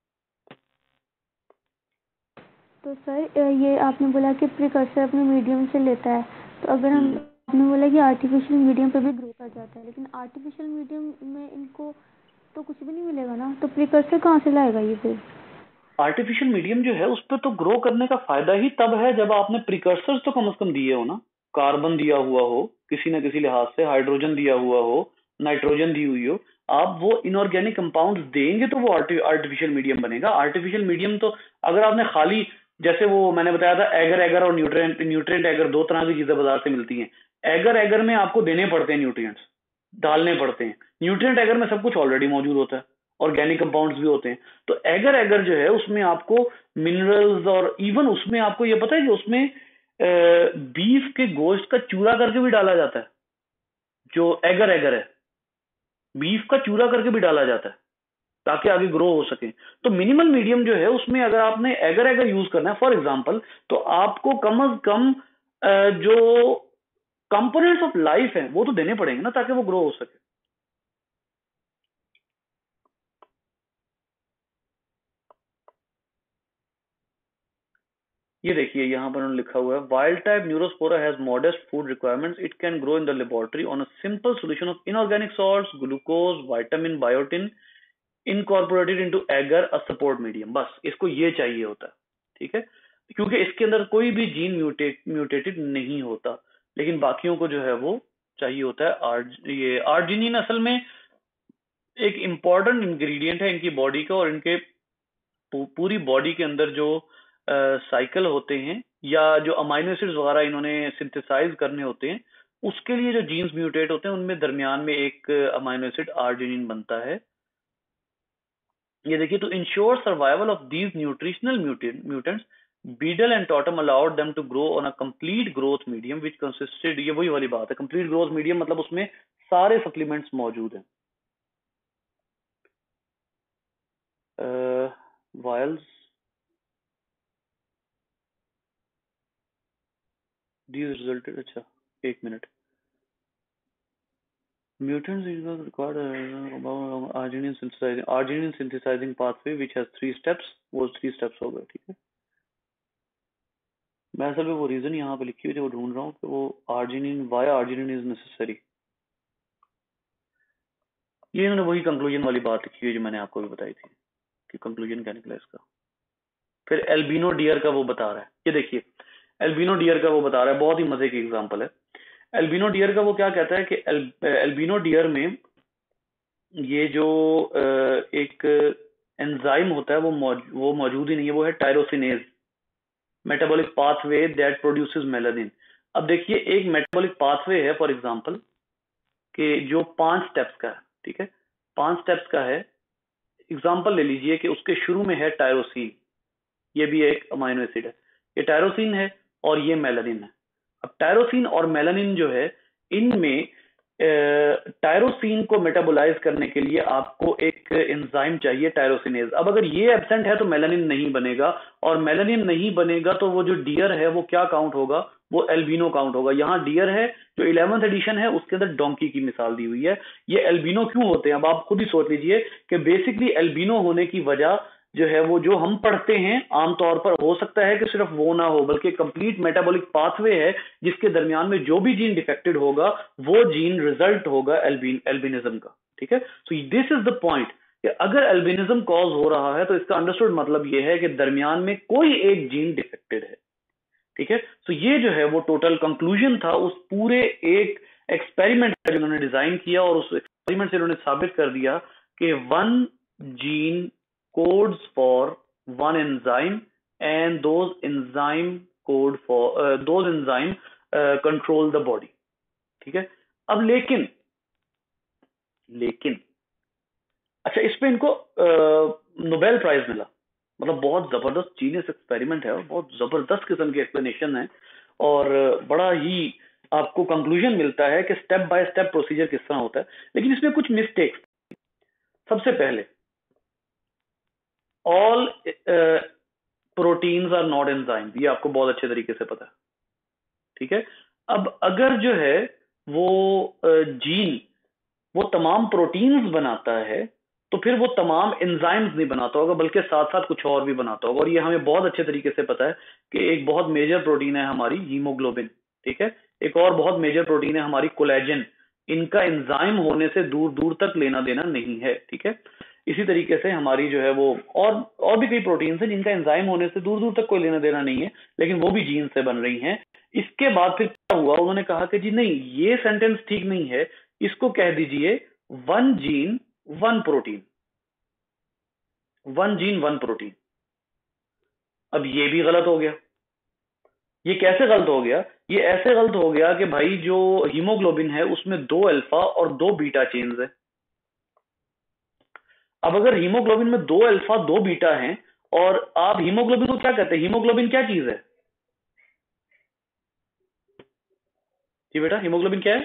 तो सर ये आपने बोला कि प्रिकर्सर अपने मीडियम से लेता है, तो अगर हम आपने बोला कि आर्टिफिशियल मीडियम पे भी ग्रो कर जाता है, लेकिन आर्टिफिशियल मीडियम में इनको तो कुछ भी नहीं मिलेगा ना, तो प्रिकर्सर कहाँ से लाएगा ये फिर? आर्टिफिशियल मीडियम जो है उस पर तो ग्रो करने का फायदा ही तब है जब आपने प्रिकर्सर्स तो कम से कम दिए हो ना, कार्बन दिया हुआ हो किसी ना किसी लिहाज से, हाइड्रोजन दिया हुआ हो, नाइट्रोजन दी हुई हो। आप वो इनऑर्गेनिक कंपाउंड्स देंगे तो वो आर्टिफिशियल मीडियम बनेगा। आर्टिफिशियल मीडियम तो अगर आपने खाली, जैसे वो मैंने बताया था एगर एगर और न्यूट्रिएंट न्यूट्रिएंट एगर, दो तरह की चीजें बाजार से मिलती हैं। एगर एगर में आपको देने पड़ते हैं न्यूट्रिएंट्स, डालने पड़ते हैं। न्यूट्रिएंट एगर में सब कुछ ऑलरेडी मौजूद होता है, ऑर्गेनिक कंपाउंड्स भी होते हैं। तो एगर एगर जो है उसमें आपको मिनरल्स, और इवन उसमें आपको ये पता है कि उसमें बीफ के गोश्त का चूरा करके भी डाला जाता है। जो एगर एगर है, बीफ का चूरा करके भी डाला जाता है ताकि आगे ग्रो हो सके। तो मिनिमल मीडियम जो है उसमें अगर आपने एगर एगर यूज करना है फॉर एग्जांपल, तो आपको कम अज कम अ, जो कंपोनेंट्स ऑफ लाइफ है वो तो देने पड़ेंगे ना ताकि वो ग्रो हो सके। ये देखिए यहाँ पर उन्होंने लिखा हुआ है, wild type Neurospora has modest food requirements, it can grow in the laboratory on a simple solution of inorganic salts, glucose, vitamin, biotin incorporated into agar a support medium. बस इसको ये चाहिए होता है। ठीक है, क्योंकि इसके अंदर कोई भी जीन म्यूटेट म्यूटेटेड नहीं होता, लेकिन बाकियों को जो है वो चाहिए होता है। आर्ज ये आर्जिनिन असल में एक इंपॉर्टेंट इंग्रेडिएंट है इनकी बॉडी का, और इनके पू, पूरी बॉडी के अंदर जो साइकिल होते हैं या जो अमाइनो एसिड्स वगैरह इन्होंने सिंथेसाइज करने होते हैं, उसके लिए जो जीन्स म्यूटेट होते हैं उनमें दरमियान में एक अमाइनो एसिड आर्जिनिन बनता है। ये देखिए, to ensure survival of these nutritional mutants, Beadle and Tatum allowed them to grow on a complete growth medium which consisted, ये वही वाली बात है, कंप्लीट ग्रोथ मीडियम मतलब उसमें सारे सप्लीमेंट्स मौजूद हैं। वायल्स these resulted, अच्छा एक minute, mutants is required uh, about arginine synthesizing arginine synthesizing pathway which has three steps, वो three steps हो गए। ठीक है, मैं असल में वो रीजन यहाँ पे लिखी हुई थी वो ढूंढ रहा हूँ कि वो arginine, why arginine is necessary. ये इन्होंने वही कंक्लूजन वाली बात लिखी हुई जो मैंने आपको भी बताई थी कि कंक्लूजन क्या निकला इसका। फिर एल्बिनो डियर का वो बता रहा है, ये देखिए एल्बिनो डियर का वो बता रहा है, बहुत ही मजे की एग्जांपल है। एल्बिनो डियर का वो क्या कहता है कि एल, एल्बिनो डियर में ये जो एक एंजाइम होता है वो मौज, वो मौजूद ही नहीं है, वो है tyrosinase, metabolic pathway that produces melanin. अब देखिए एक मेटाबॉलिक पाथवे है फॉर एग्जांपल कि जो पांच स्टेप्स का है। ठीक है, पांच स्टेप्स का है। एग्जांपल ले लीजिए कि उसके शुरू में है टायरोसिन, ये भी एक अमाइनो एसिड है, ये टायरोसिन है और ये मेलानिन है। अब टायरोसिन और मेलानिन जो है, इनमें टायरोसिन को मेटाबोलाइज करने के लिए आपको एक एंजाइम चाहिए टायरोसिनेज। अब अगर ये एब्सेंट है तो मेलानिन नहीं बनेगा, और मेलानिन नहीं बनेगा तो वो जो डियर है वो क्या काउंट होगा, वो एल्बिनो काउंट होगा। यहाँ डियर है जो इलेवेंथ एडिशन है उसके अंदर डोंकी की मिसाल दी हुई है। ये एल्बिनो क्यों होते हैं अब आप खुद ही सोच लीजिए कि बेसिकली एल्बिनो होने की वजह जो है वो जो हम पढ़ते हैं आमतौर पर, हो सकता है कि सिर्फ वो ना हो बल्कि कंप्लीट मेटाबॉलिक पाथवे है जिसके दरमियान में जो भी जीन डिफेक्टेड होगा वो जीन रिजल्ट होगा एल्बिन एल्बिनिज्म का। ठीक है, so this is the point कि अगर एल्बिनिज्म कॉज हो रहा है तो इसका अंडरस्टूड मतलब ये है कि दरमियान में कोई एक जीन डिफेक्टेड है। ठीक है, तो ये जो है वो टोटल कंक्लूजन था उस पूरे एक एक्सपेरिमेंट का जिन्होंने डिजाइन किया, और उस एक्सपेरिमेंट से उन्होंने साबित कर दिया कि one gene codes for one enzyme and those enzyme code for those enzyme control the body. ठीक है, अब लेकिन लेकिन अच्छा, इस पे इनको नोबेल प्राइज मिला, मतलब बहुत जबरदस्त जीनियस एक्सपेरिमेंट है और बहुत जबरदस्त किस्म की एक्सप्लेनेशन है, और बड़ा ही आपको कंक्लूजन मिलता है कि स्टेप बाय स्टेप प्रोसीजर किस तरह होता है। लेकिन इसमें कुछ मिस्टेक्स। सबसे पहले, all proteins are not enzyme, ये आपको बहुत अच्छे तरीके से पता है। ठीक है, अब अगर जो है वो जीन वो तमाम प्रोटीन्स बनाता है तो फिर वो तमाम एंजाइम्स नहीं बनाता होगा बल्कि साथ साथ कुछ और भी बनाता होगा, और ये हमें बहुत अच्छे तरीके से पता है कि एक बहुत मेजर प्रोटीन है हमारी हीमोग्लोबिन। ठीक है, एक और बहुत मेजर प्रोटीन है हमारी कोलेजन। इनका एंजाइम होने से दूर दूर तक लेना देना नहीं है। ठीक है, इसी तरीके से हमारी जो है वो और और भी कई प्रोटीन्स हैं जिनका एंजाइम होने से दूर दूर तक कोई लेना देना नहीं है, लेकिन वो भी जीन से बन रही हैं। इसके बाद फिर क्या हुआ, उन्होंने कहा कि जी नहीं, ये सेंटेंस ठीक नहीं है, इसको कह दीजिए one gene one protein, one gene one protein. अब ये भी गलत हो गया। ये कैसे गलत हो गया? ये ऐसे गलत हो गया कि भाई जो हीमोग्लोबिन है उसमें दो अल्फा और दो बीटा चेन्स है। अब अगर हीमोग्लोबिन में दो अल्फा दो बीटा हैं, और आप हीमोग्लोबिन को क्या कहते हैं? हीमोग्लोबिन क्या चीज है जी बेटा? हीमोग्लोबिन क्या है?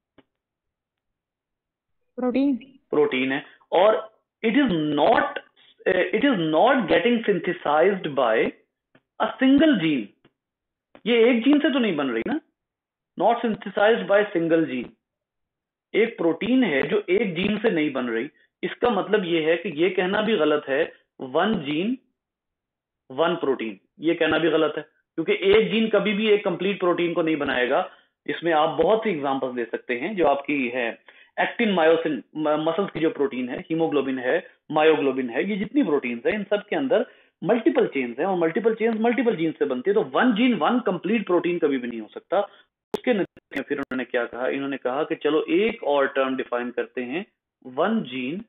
प्रोटीन। प्रोटीन है, और it is not it is not getting synthesized by a single gene. ये एक जीन से तो नहीं बन रही ना, not synthesized by single gene. एक प्रोटीन है जो एक जीन से नहीं बन रही। इसका मतलब यह है कि यह कहना भी गलत है वन जीन वन प्रोटीन, ये कहना भी गलत है, क्योंकि एक जीन कभी भी एक कंप्लीट प्रोटीन को नहीं बनाएगा। इसमें आप बहुत सी एग्जांपल्स ले सकते हैं जो आपकी है एक्टिन मायोसिन, मसल्स की जो प्रोटीन है, हीमोग्लोबिन है, मायोग्लोबिन है, ये जितनी प्रोटीन है इन सब के अंदर मल्टीपल चेन्स हैं, और मल्टीपल चेन्स मल्टीपल जीन से बनती है। तो one gene one complete protein कभी भी नहीं हो सकता। उसके नतीजे में फिर उन्होंने क्या कहा, इन्होंने कहा कि चलो एक और टर्म डिफाइन करते हैं, वन जीन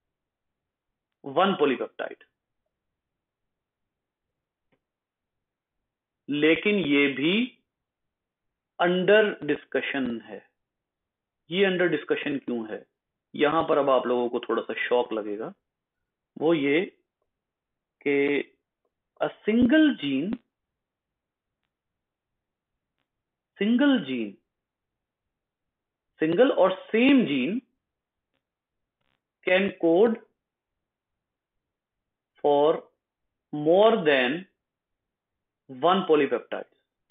वन पॉलीपेप्टाइड। लेकिन ये भी अंडर डिस्कशन है। ये अंडर डिस्कशन क्यों है? यहां पर अब आप लोगों को थोड़ा सा शॉक लगेगा। वो ये कि a single gene single gene single और same gene can code for more than one polypeptide.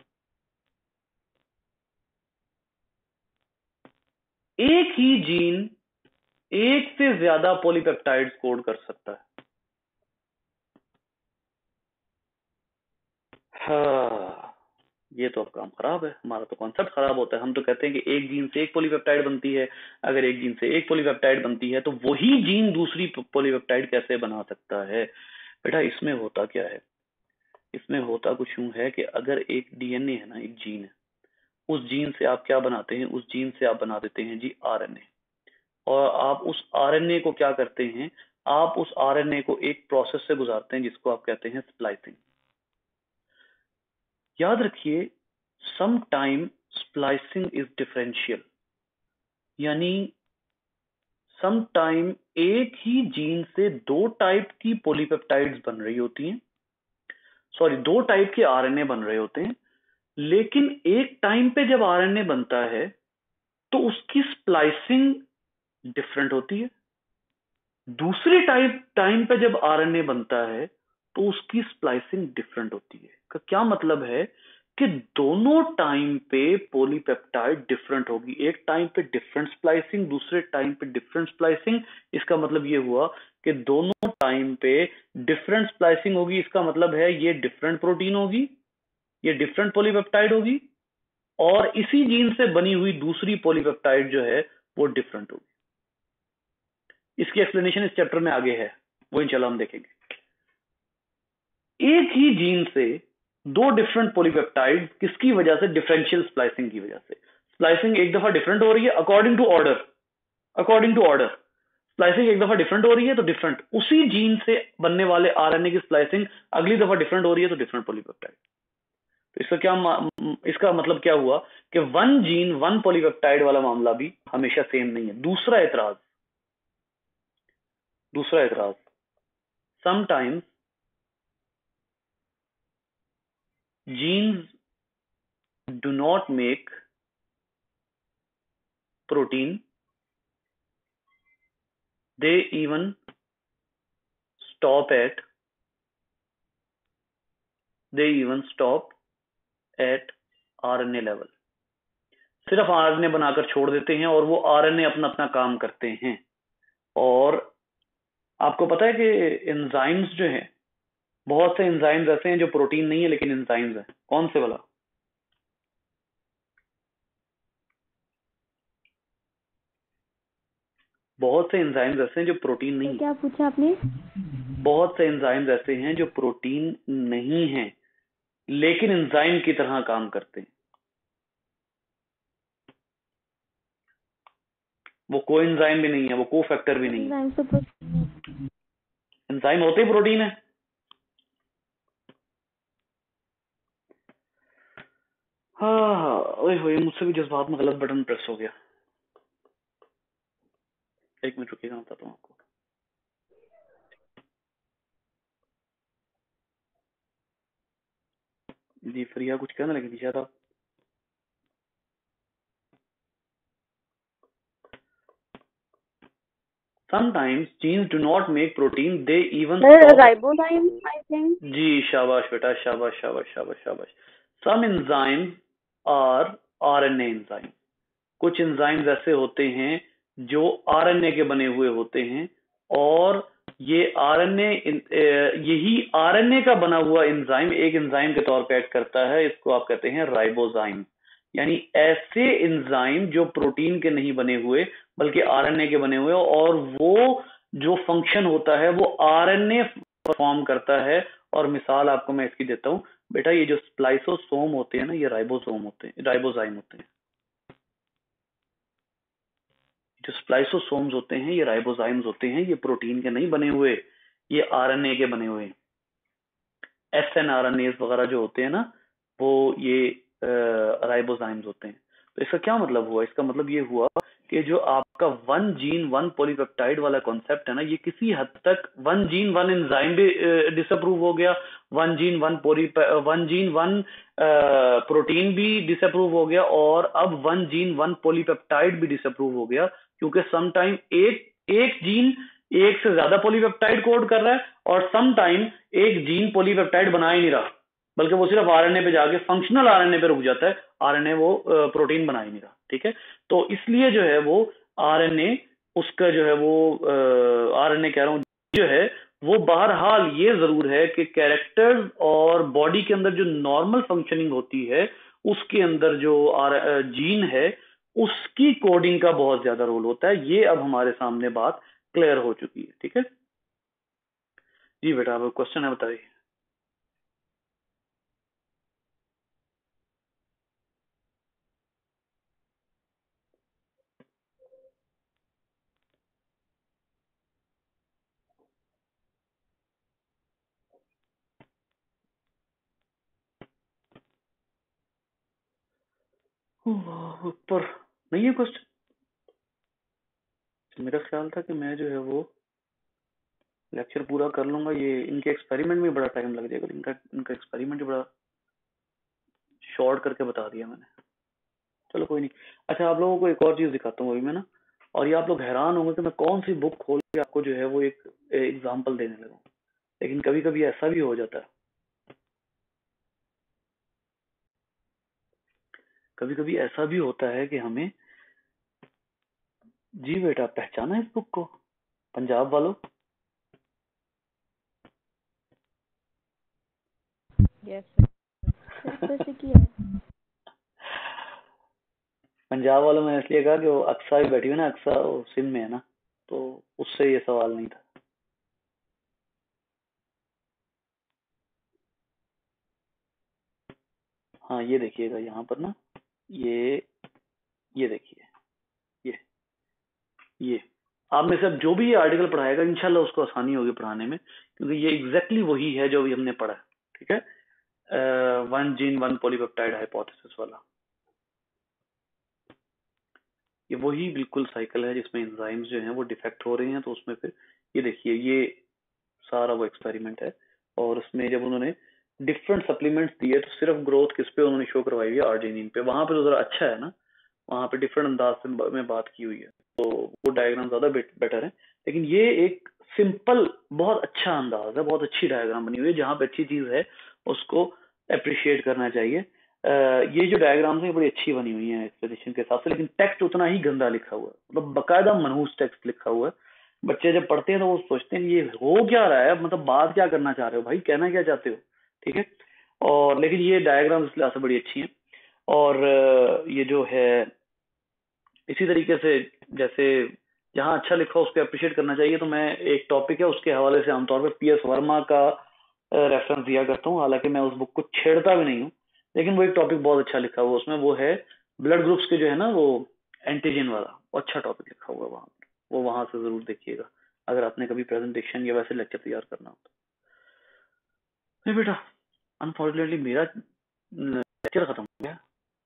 एक ही जीन एक से ज्यादा पॉलीपेप्टाइड्स कोड कर सकता है। हाँ, ये तो अब काम खराब है, हमारा तो कॉन्सेप्ट खराब होता है। हम तो कहते हैं कि एक जीन से एक पॉलीपेप्टाइड बनती है। अगर एक जीन से एक पॉलीपेप्टाइड बनती है तो वही जीन दूसरी पॉलीपेप्टाइड कैसे बना सकता है? बेटा, इसमें होता क्या है? इसमें होता कुछ यूं है कि अगर एक डीएनए है ना, एक जीन है, उस जीन से आप क्या बनाते हैं? उस जीन से आप बना देते हैं जी आरएनए। और आप उस आरएनए को क्या करते हैं? आप उस आरएनए को एक प्रोसेस से गुजारते हैं जिसको आप कहते हैं स्प्लाइसिंग। याद रखिए, some time splicing is differential, यानी सम टाइम एक ही जीन से दो टाइप की पॉलीपेप्टाइड्स बन रही होती हैं, सॉरी दो टाइप के आरएनए बन रहे होते हैं। लेकिन एक टाइम पे जब आरएनए बनता है तो उसकी स्प्लाइसिंग डिफरेंट होती है। दूसरे टाइप टाइम पे जब आरएनए बनता है तो उसकी स्प्लाइसिंग डिफरेंट होती है। का क्या मतलब है कि दोनों टाइम पे पॉलीपेप्टाइड डिफरेंट होगी, एक टाइम पे डिफरेंट स्प्लाइसिंग, दूसरे टाइम पे डिफरेंट स्प्लाइसिंग। इसका मतलब ये हुआ कि दोनों टाइम पे डिफरेंट स्प्लाइसिंग होगी, इसका मतलब है ये डिफरेंट प्रोटीन होगी, ये डिफरेंट पॉलीपेप्टाइड होगी, और इसी जीन से बनी हुई दूसरी पॉलीपेप्टाइड जो है वो डिफरेंट होगी। इसकी एक्सप्लेनेशन इस चैप्टर में आगे है, वो इंशाल्लाह हम देखेंगे। एक ही जीन से दो डिफरेंट पॉलीपेप्टाइड, किसकी वजह से? डिफरेंशियल स्प्लाइसिंग की वजह से। स्प्लाइसिंग एक दफा डिफरेंट हो रही है according to order, according to order splicing एक दफा डिफरेंट हो रही है तो डिफरेंट, उसी जीन से बनने वाले आरएनए की स्प्लाइसिंग अगली दफा डिफरेंट हो रही है तो डिफरेंट पॉलीपेप्टाइड। तो इसका क्या, इसका मतलब क्या हुआ कि वन जीन वन पॉलीपेप्टाइड वाला मामला भी हमेशा सेम नहीं है। दूसरा एतराज, दूसरा एतराज sometimes genes do not make protein, they even stop at they even stop at RNA level. सिर्फ आरएनए बनाकर छोड़ देते हैं और वो आरएनए अपना अपना काम करते हैं। और आपको पता है कि एंजाइम्स जो हैं, बहुत से एंजाइम्स ऐसे हैं जो प्रोटीन नहीं है लेकिन एंजाइम्स हैं। कौन से वाला? बहुत से एंजाइम्स ऐसे हैं जो प्रोटीन नहीं है। क्या पूछा आपने? बहुत से एंजाइम्स ऐसे हैं जो प्रोटीन नहीं है लेकिन एंजाइम की तरह काम करते हैं। वो कोएंजाइम भी नहीं है, वो कोफैक्टर भी नहीं है, एंजाइम होते ही प्रोटीन है। हाँ, ओए होए, मुझसे भी जज्बात में गलत बटन प्रेस हो गया। एक मिनट रुकिएगा, मैं बताता हूँ आपको। जी फरिया कुछ कहने लगी थी शायद आप। Sometimes genes do not make protein, they even stop. Ribozyme, I think. जी शाबाश बेटा, शाबाश शाबाश शाबाश शाबाश। Some enzymes are R N A enzymes. कुछ एंजाइम्स ऐसे होते हैं जो आरएनए के बने हुए होते हैं, और ये आरएनए, यही आरएनए का बना हुआ एंजाइम एक एंजाइम के तौर पे एक्ट करता है। इसको आप कहते हैं राइबोजाइम। यानी ऐसे एंजाइम जो प्रोटीन के नहीं बने हुए बल्कि आरएनए के बने हुए, और वो जो फंक्शन होता है वो आरएनए परफॉर्म करता है। और मिसाल आपको मैं इसकी देता हूँ बेटा, ये जो स्प्लाइसोसोम होते हैं ना, ये राइबोसोम होते हैं, राइबोजाइम होते हैं। जो स्प्लाइसोसोम्स होते हैं ये राइबोजाइम्स होते हैं, ये प्रोटीन के नहीं बने हुए, ये आरएनए के बने हुए। S N R N S वगैरह जो होते हैं ना, वो ये राइबोजाइम्स होते हैं। तो इसका क्या मतलब हुआ? इसका मतलब ये हुआ कि जो आपका वन जीन वन पॉलीपेप्टाइड वाला कॉन्सेप्ट है ना, ये किसी हद तक वन जीन वन एंजाइम भी डिसअप्रूव हो गया, one gene one poly one gene one protein भी डिसअप्रूव हो गया, और अब वन जीन वन पॉलीपेप्टाइड भी डिसअप्रूव हो गया। क्योंकि सम टाइम एक एक जीन एक से ज्यादा पॉलीपेप्टाइड कोड कर रहा है, और सम टाइम एक जीन पॉलीपेप्टाइड बना ही नहीं रहा, बल्कि वो सिर्फ आरएनए पे जाके फंक्शनल आरएनए पे रुक जाता है, आरएनए वो प्रोटीन बना ही नहीं रहा। ठीक है, तो इसलिए जो है वो आरएनए, उसका जो है वो आरएनए कह रहा हूं जो है वो, बहरहाल ये जरूर है कि कैरेक्टर्स और बॉडी के अंदर जो नॉर्मल फंक्शनिंग होती है उसके अंदर जो जीन है उसकी कोडिंग का बहुत ज्यादा रोल होता है। ये अब हमारे सामने बात क्लियर हो चुकी है। ठीक है जी बेटा, अब क्वेश्चन है, बताइए। ऊपर नहीं है क्वेश्चन? मेरा ख्याल था कि मैं जो है वो लेक्चर पूरा कर लूंगा। ये इनके एक्सपेरिमेंट में बड़ा टाइम लग जाएगा, इनका इनका एक्सपेरिमेंट बड़ा शॉर्ट करके बता दिया मैंने। चलो कोई नहीं। अच्छा, आप लोगों को एक और चीज दिखाता हूँ अभी मैं ना, और ये आप लोग हैरान होंगे कि मैं कौन सी बुक खोल के आपको जो है वो एक एग्जाम्पल देने लगा, लेकिन कभी कभी ऐसा भी हो जाता है। कभी कभी ऐसा भी होता है कि हमें, जी बेटा पहचाना इस बुक को, पंजाब वालों? Yes, सर कैसे किया है? पंजाब वालों में इसलिए कहा कि वो अक्सा भी बैठी हुई ना, अक्सा वो सिंध में है ना, तो उससे ये सवाल नहीं था। हाँ ये देखिएगा यहाँ पर ना, ये ये देखिए, ये ये आप में से अब जो भी ये आर्टिकल पढ़ाएगा इंशाल्लाह उसको आसानी होगी पढ़ाने में, क्योंकि ये एग्जैक्टली exactly वही है जो अभी हमने पढ़ा है। ठीक है, one gene one polypeptide hypothesis वाला, ये वही बिल्कुल साइकिल है जिसमें एंजाइम्स जो हैं वो डिफेक्ट हो रहे हैं। तो उसमें फिर ये देखिए, ये सारा वो एक्सपेरिमेंट है, और उसमें जब उन्होंने डिफरेंट सप्लीमेंट्स दिए तो सिर्फ ग्रोथ किस पे उन्होंने शो करवाई है, आर्जिनिन पे। वहां पे तो जरा अच्छा है ना, वहां पे डिफरेंट अंदाज से में बात की हुई है, तो वो डायग्राम ज्यादा बेटर है। लेकिन ये एक सिंपल बहुत अच्छा अंदाज है, बहुत अच्छी डायग्राम बनी हुई है। जहाँ पे अच्छी चीज है उसको अप्रिशिएट करना चाहिए। Uh, ये जो डायग्राम्स है बड़ी अच्छी बनी हुई है एक्सप्लेनेशन के हिसाब से, लेकिन टेक्स्ट उतना ही गंदा लिखा हुआ है, मतलब बकायदा मनहूस टेक्स्ट लिखा हुआ है। बच्चे जब पढ़ते हैं तो वो सोचते हैं ये हो क्या रहा है, मतलब बात क्या करना चाह रहे हो भाई, कहना क्या चाहते हो। ठीक है, और लेकिन ये डायग्राम इस लिहाज से बड़ी अच्छी है। और ये जो है इसी तरीके से, जैसे जहाँ अच्छा लिखा हो उसको अप्रिशिएट करना चाहिए। तो मैं एक टॉपिक है उसके हवाले से आमतौर पर पी एस वर्मा का रेफरेंस दिया करता हूँ, हालांकि मैं उस बुक को छेड़ता भी नहीं हूँ, लेकिन वो एक टॉपिक बहुत अच्छा लिखा हुआ उसमें, वो है ब्लड ग्रुप्स के जो है ना वो एंटीजन वाला, वो अच्छा टॉपिक लिखा हुआ है वहाँ, वो वहां से जरूर देखिएगा अगर आपने कभी प्रेजेंटेशन या वैसे लेक्चर तैयार करना हो तो। नहीं बेटा, अनफॉर्चुनेटली मेरा लेक्चर खत्म हो गया।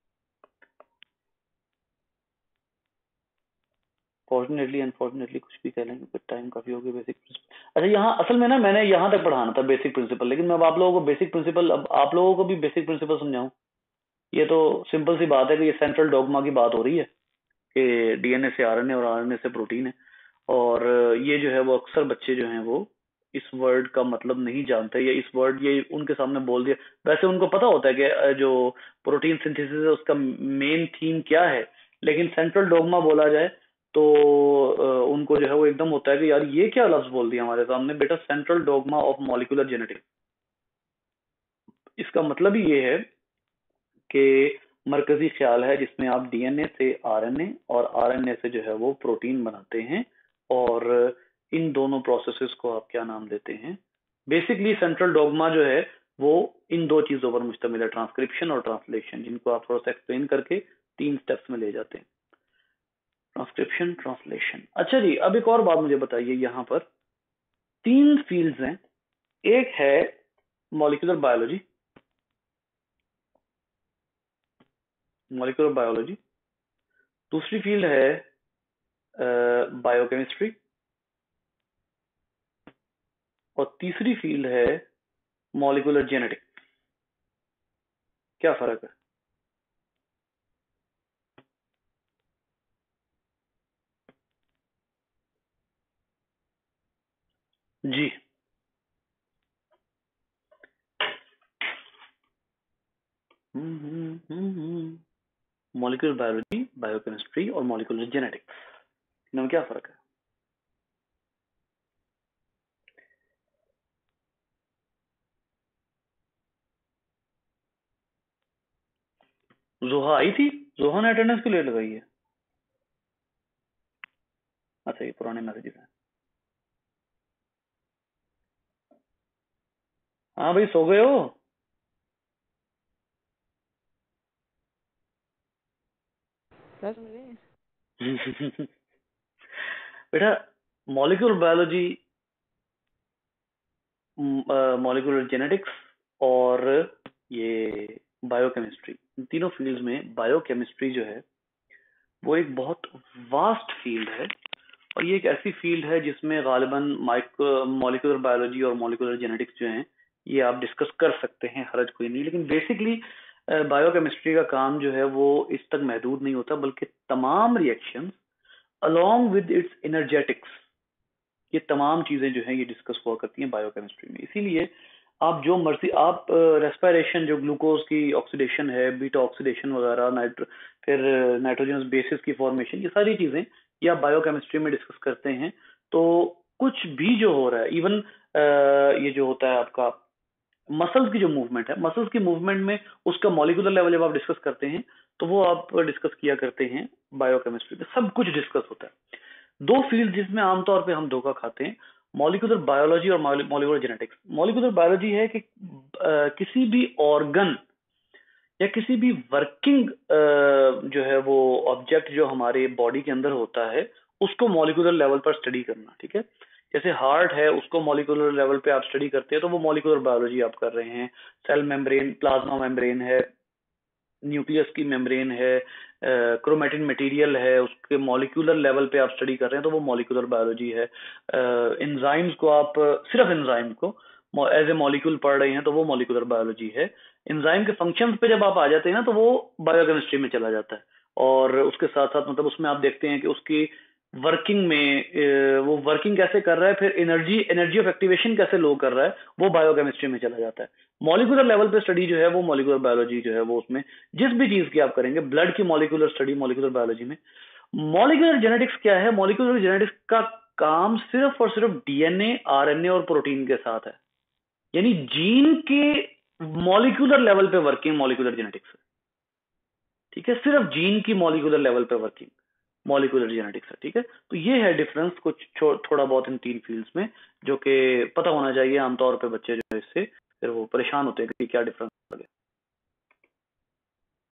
फॉर्चुनेटली अनफॉर्चुनेटली कुछ भी कह लेंगे, पर टाइम काफी हो गया। बेसिक अच्छा, यहाँ असल में ना मैंने यहाँ तक पढ़ाना था बेसिक प्रिंसिपल, लेकिन मैं अब आप लोगों को बेसिक प्रिंसिपल, अब आप लोगों को भी बेसिक प्रिंसिपल समझाऊं? ये तो सिंपल सी बात है कि ये सेंट्रल डॉगमा की बात हो रही है कि डीएनए से आरएनए और आरएनए से प्रोटीन है। और ये जो है वो अक्सर बच्चे जो हैं वो इस वर्ड का मतलब नहीं जानते, या इस वर्ड ये उनके सामने बोल दिया, वैसे उनको पता होता है कि जो प्रोटीन सिंथेसिस है उसका मेन थीम क्या है, लेकिन सेंट्रल डॉगमा बोला जाए तो उनको जो है वो एकदम होता है कि यार ये क्या लफ्ज बोल दिया हमारे सामने। बेटा, central dogma of molecular genetics, इसका मतलब ही ये है कि मरकजी ख्याल है जिसमें आप डीएनए से आरएनए और आरएनए से जो है वो प्रोटीन बनाते हैं, और इन दोनों प्रोसेसेस को आप क्या नाम देते हैं। बेसिकली सेंट्रल डॉगमा जो है वो इन दो चीजों पर मुश्तमिल है, ट्रांसक्रिप्शन और ट्रांसलेशन, जिनको आप थोड़ा सा एक्सप्लेन करके तीन स्टेप्स में ले जाते हैं, ट्रांसक्रिप्शन ट्रांसलेशन। अच्छा जी, अब एक और बात मुझे बताइए, यहाँ पर तीन फील्ड्स हैं, एक है मॉलिक्यूलर बायोलॉजी, मॉलिक्यूलर बायोलॉजी, दूसरी फील्ड है बायोकेमिस्ट्री, और तीसरी फील्ड है मॉलिक्यूलर जेनेटिक्स। क्या फर्क है? जी, मॉलिक्यूलर बायोलॉजी, बायोकेमिस्ट्री और मॉलिक्यूलर जेनेटिक्स, इनमें क्या फर्क है? जोहा आई थी? जोहा ने अटेंडेंस क्यों लेट लगाई है? अच्छा, ये पुराने मैसेजेस हैं। हाँ भाई, सो गए हो? दस मिनट बेटा, मॉलिक्यूलर बायोलॉजी, मॉलिक्यूलर जेनेटिक्स और ये बायोकेमिस्ट्री, इन तीनों फील्ड्स में बायोकेमिस्ट्री जो है वो एक बहुत वास्ट फील्ड है, और ये एक ऐसी फील्ड है जिसमें गालिबन माइक्रो मॉलिक्यूलर बायोलॉजी और मॉलिक्यूलर जेनेटिक्स जो हैं ये आप डिस्कस कर सकते हैं, हरज कोई नहीं। लेकिन बेसिकली बायोकेमिस्ट्री का काम जो है वो इस तक महदूद नहीं होता, बल्कि तमाम reactions along with its energetics, ये तमाम चीजें जो हैं ये डिस्कस हुआ करती हैं बायोकेमिस्ट्री में। इसीलिए आप जो मर्जी आप रेस्पिरेशन, जो ग्लूकोज की ऑक्सीडेशन है, बीटा ऑक्सीडेशन वगैरह, नाइट्रो फिर नाइट्रोजनस बेसिस की फॉर्मेशन, ये सारी चीजें ये आप बायोकेमिस्ट्री में डिस्कस करते हैं। तो कुछ भी जो हो रहा है, इवन ये जो होता है आपका मसल्स की जो मूवमेंट है, मसल्स की मूवमेंट में उसका मॉलिक्यूलर लेवल जब आप डिस्कस करते हैं तो वो आप डिस्कस किया करते हैं बायोकेमिस्ट्री में, सब कुछ डिस्कस होता है। दो फील्ड जिसमें आमतौर पे हम धोखा खाते हैं, मॉलिक्यूलर बायोलॉजी और मॉलिक्यूलर जेनेटिक्स। मॉलिक्यूलर बायोलॉजी है कि आ, किसी भी ऑर्गन या किसी भी वर्किंग जो है वो ऑब्जेक्ट जो हमारे बॉडी के अंदर होता है उसको मॉलिक्यूलर लेवल पर स्टडी करना, ठीक है। जैसे हार्ट है, उसको मॉलिक्यूलर लेवल पे आप स्टडी करते हैं तो वो मॉलिक्यूलर बायोलॉजी आप कर रहे हैं। सेल मेम्ब्रेन, प्लाज्मा मेम्ब्रेन है, न्यूक्लियस की मेम्ब्रेन है, क्रोमेटिन मटेरियल है, उसके मॉलिक्यूलर लेवल पे आप स्टडी कर रहे हैं तो वो मॉलिक्यूलर बायोलॉजी है। एंजाइम्स को आप, सिर्फ एंजाइम को एज ए मॉलिक्यूल पढ़ रहे हैं तो वो मॉलिक्यूलर बायोलॉजी है। एंजाइम के फंक्शंस पे जब आप आ जाते हैं ना तो वो बायोकेमिस्ट्री में चला जाता है। और उसके साथ साथ मतलब उसमें आप देखते हैं कि उसकी वर्किंग में वो वर्किंग कैसे कर रहा है, फिर एनर्जी एनर्जी ऑफ एक्टिवेशन कैसे लो कर रहा है, वो बायोकेमिस्ट्री में चला जाता है। मॉलिक्यूलर लेवल पे स्टडी जो है वो मॉलिक्यूलर बायोलॉजी जो है वो उसमें जिस भी चीज की आप करेंगे, ब्लड की मॉलिक्यूलर स्टडी मॉलिक्यूलर बायोलॉजी में। मॉलिक्यूलर जेनेटिक्स क्या है? मॉलिक्यूलर जेनेटिक्स का काम सिर्फ और सिर्फ डीएनए, आरएनए और प्रोटीन के साथ है, यानी जीन के मॉलिक्यूलर लेवल पे वर्किंग मॉलिक्यूलर जेनेटिक्स है, ठीक है। सिर्फ जीन की मॉलिक्यूलर लेवल पे वर्किंग मॉलिक्यूलर जेनेटिक्स है, ठीक है। तो ये है डिफरेंस कुछ थोड़ा बहुत इन तीन फील्ड्स में, जो कि पता होना चाहिए आमतौर पे बच्चे जो है इससे फिर वो परेशान होते हैं कि क्या डिफरेंस है।